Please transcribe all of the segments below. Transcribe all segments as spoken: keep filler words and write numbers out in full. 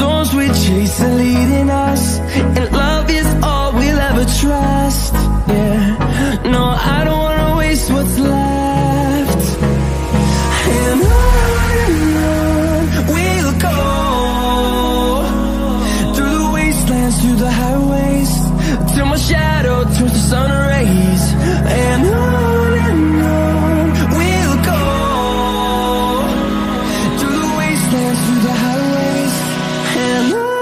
storms we chase are leading us, and love is all we'll ever trust. Yeah, no, I don't wanna waste what's left. And on and on we'll go, through the wastelands, through the highways, till my shadow turns to sun rays. And on and on we'll go, through the wastelands, through the highways, and on.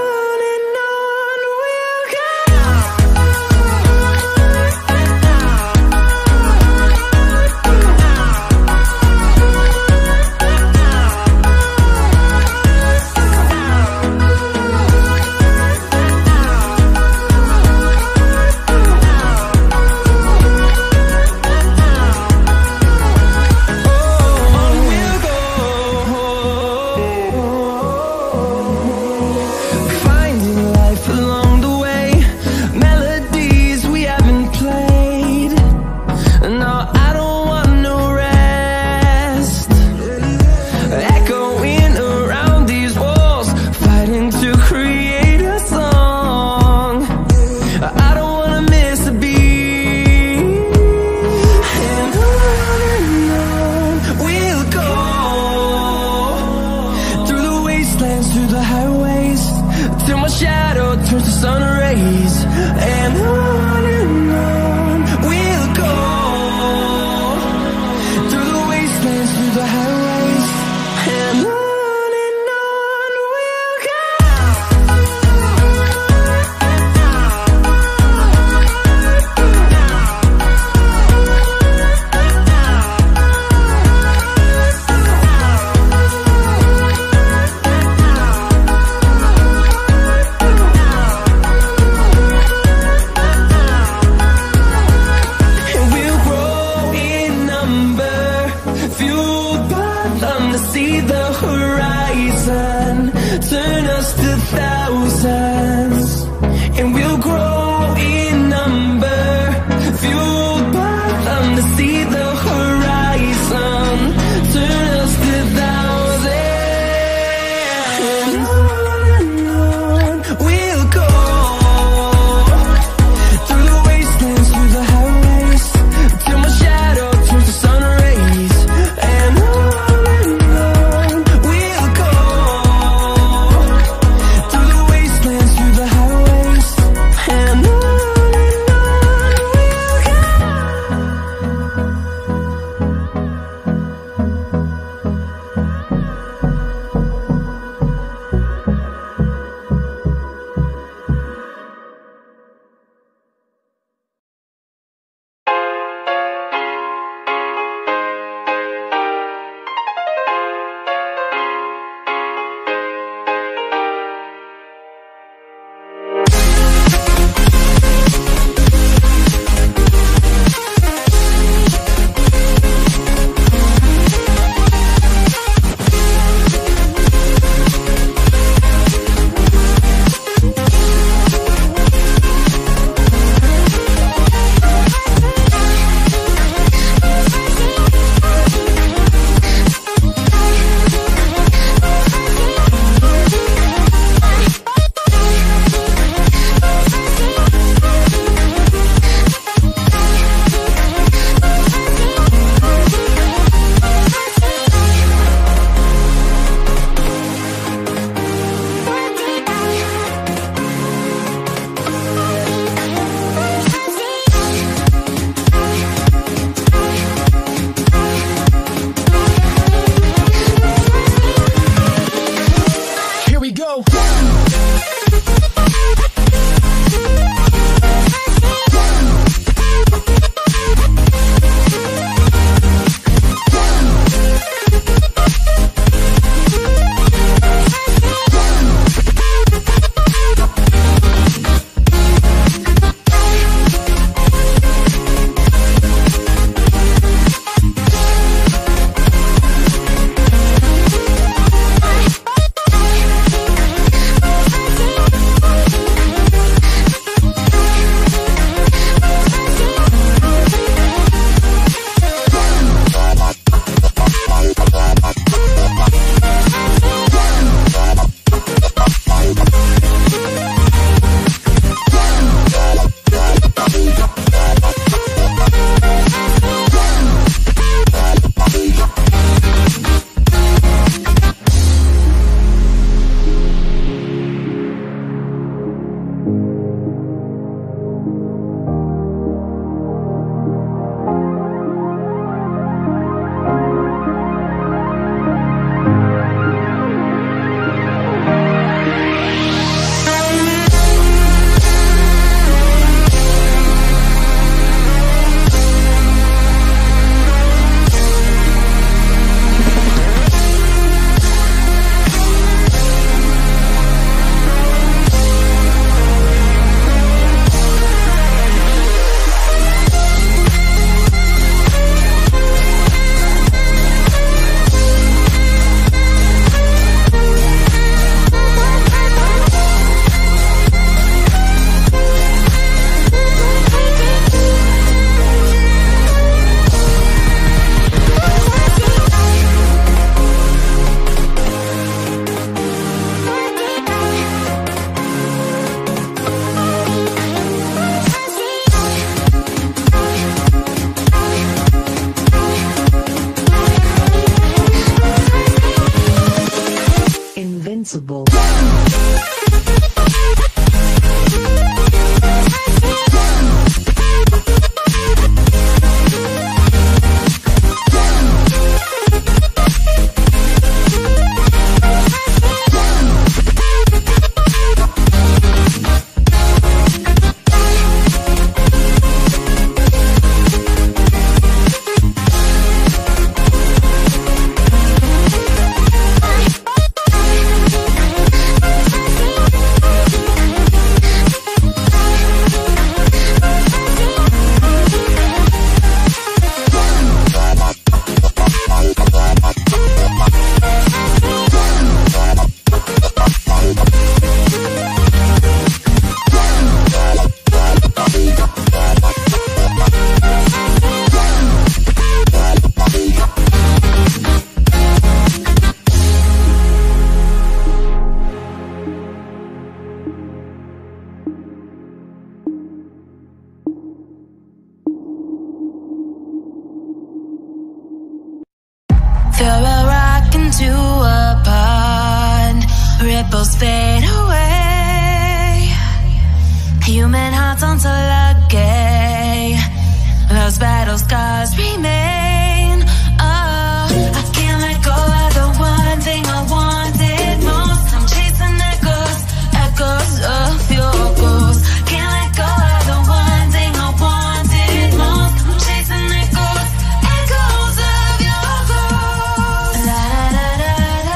ripples fade away. Human hearts aren't so lucky. Those battle scars remain. Oh, I can't let go of the one thing I wanted most. I'm chasing echoes, echoes of your ghost. Can't let go of the one thing I wanted most. I'm chasing echoes, echoes of your ghost. La da da da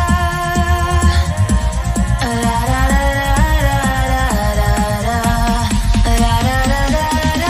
da, la da da da da da, la da da da da.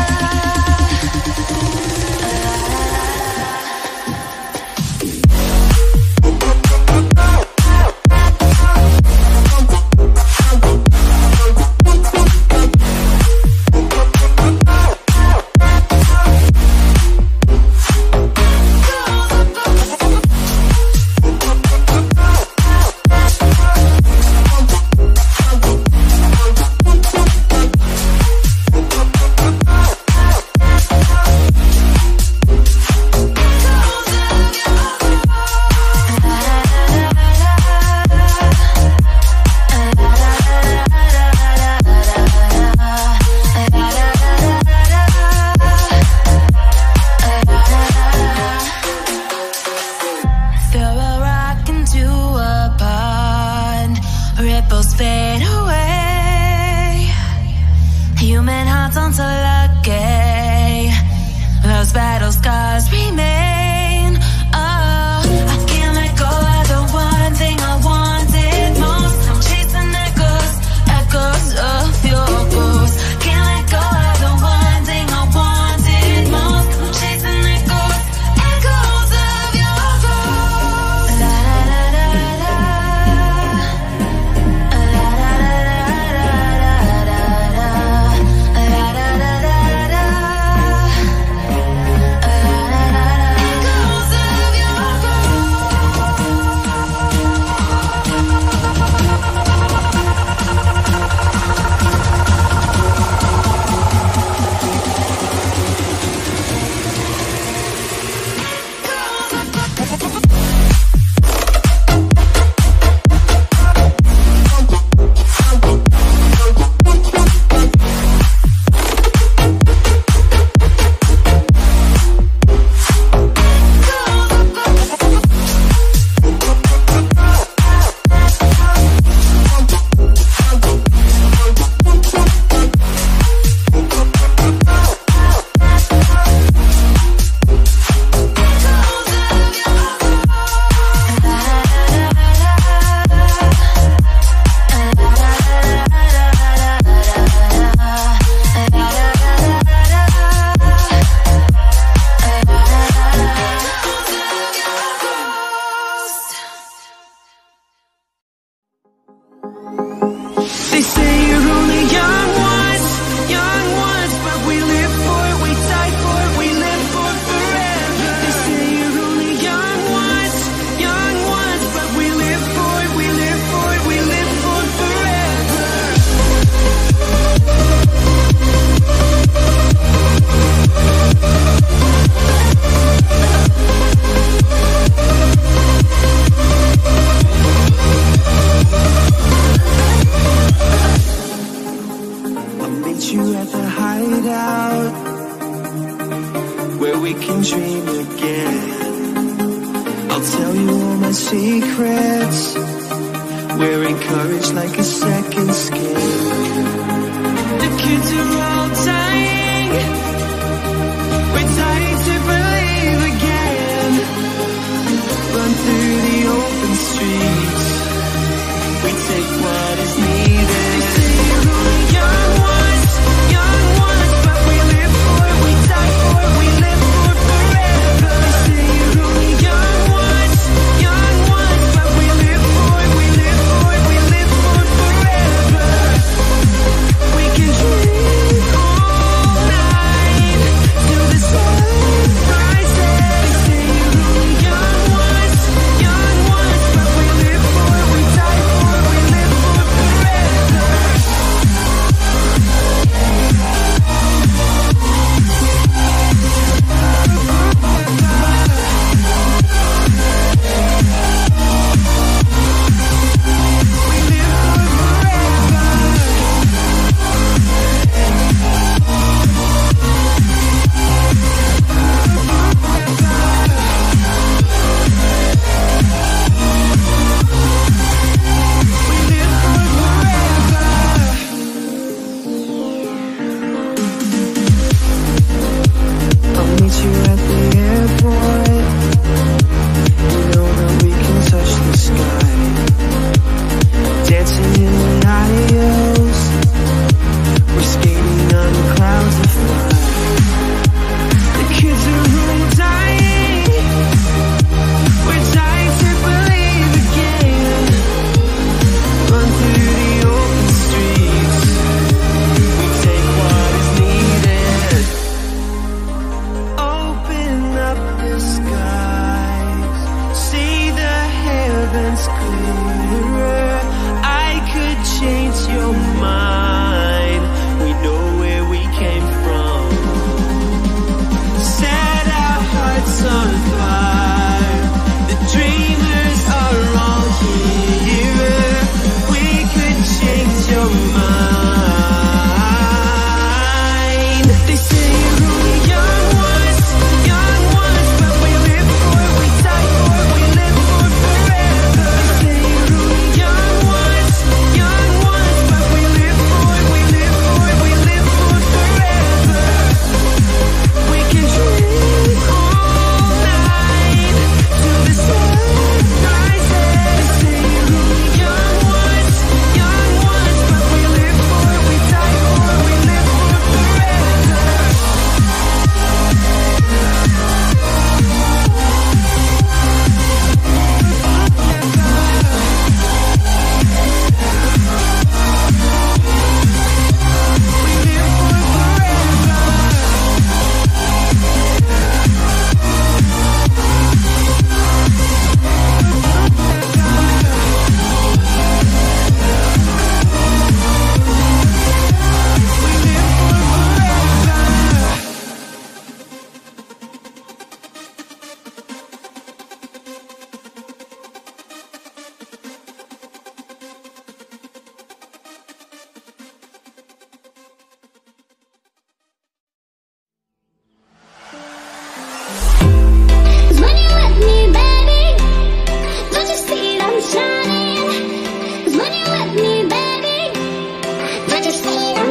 Ripples fade away. Human hearts aren't so lucky. Those battle scars remain. Oh, I can't let go of the one thing I wanted most. I'm chasing echoes, echoes of your ghost. Can't let go of the one thing I wanted most. I'm chasing echoes, echoes of your ghost. La da da da da. They say you're only young once, young once, but we live for it, we die for it, we live for it forever. They say you're only young once, young once, but we live for it, we live for it, we live for it forever. You at the hideout, where we can dream again. I'll tell you all my secrets. We're encouraged like a second skin. The kids are all dying. We're dying to believe again. Run through the open streets. We take what is needed. They say you're only young ones, young ones, but we live for it, we die for it, we live for it forever. They say you're only young ones, young ones, but we live for it, we live for it, we live for it forever. We can dream.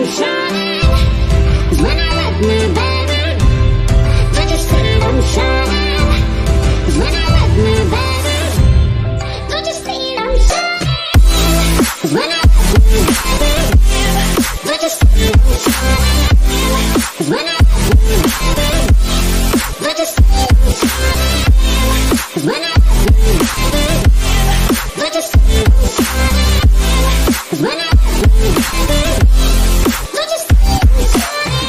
I'm shining. 'Cause when I let me, baby, don't you see I'm shining? 'Cause when I let me, baby, don't you see I'm shining? 'Cause when I let me, baby, don't you see I'm shining? 'Cause when I let me, baby, don't you see I'm shining? 'Cause when I let me, baby, don't you see I'm shining? 'Cause when I let me, baby, don't you see I'm shining?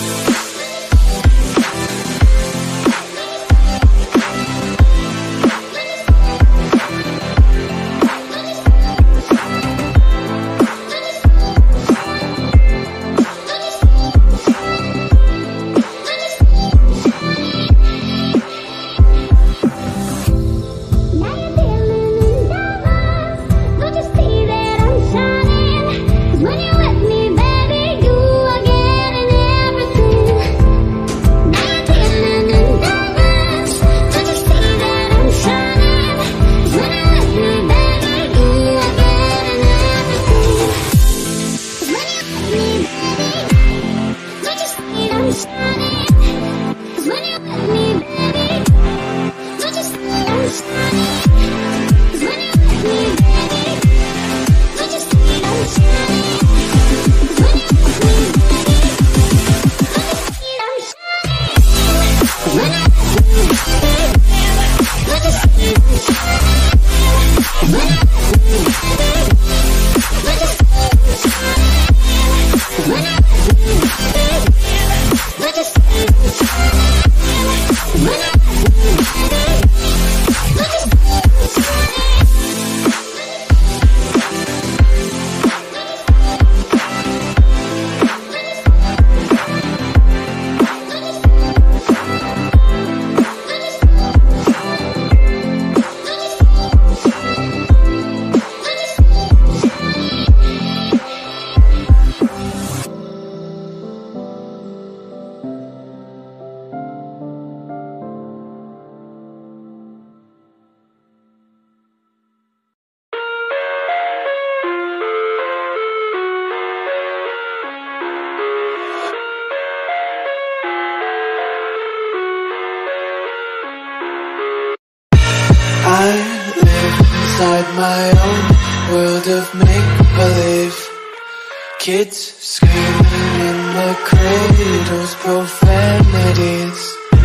Kids screaming in the cradles, profanities.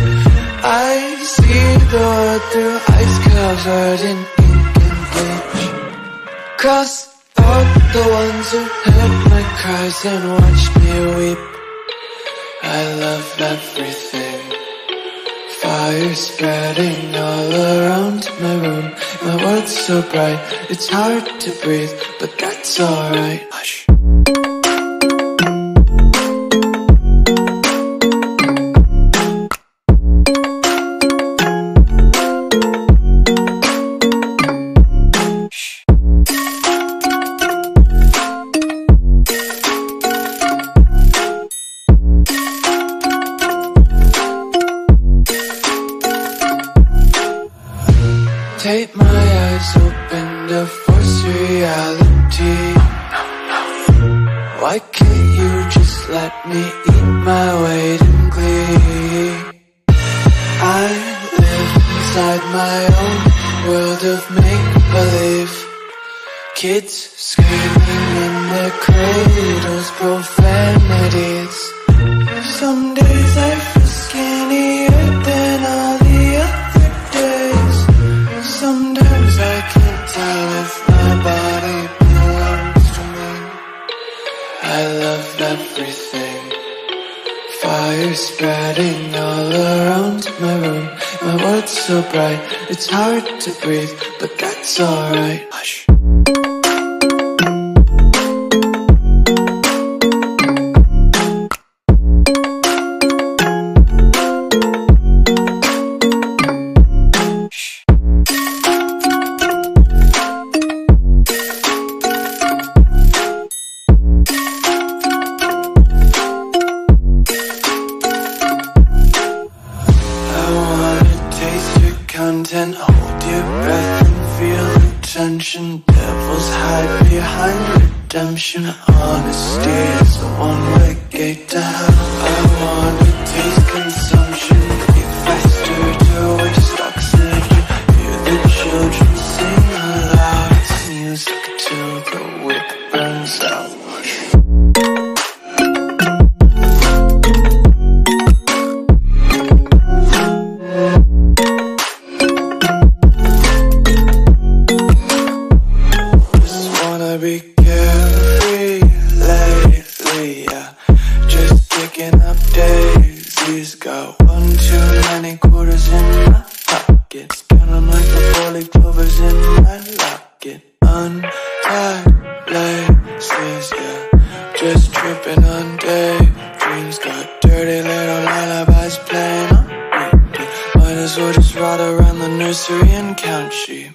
I see the world through ice covered in ink and bleach. Cross out the ones who heard my cries and watched me weep. I love everything. Fire spreading all around my room. My world's so bright, it's hard to breathe, but that's alright. Hush. Tape my eyes open to force reality. Why can't you just let me eat my weight in glee? I live inside my own world of make-believe. Kids screaming in their cradles, profanities. Some days I feel skinnier than all the other days. Sometimes I can't tell if my body belongs to me. I love everything. Fire spreading all around my room. My world's so bright, it's hard to breathe, but that's alright. Hush. And hold your breath and feel the tension. Devils hide behind redemption. Honesty is the one just tripping on daydreams. Got dirty little lullabies playing on repeat. Might as well just ride around the nursery and count sheep.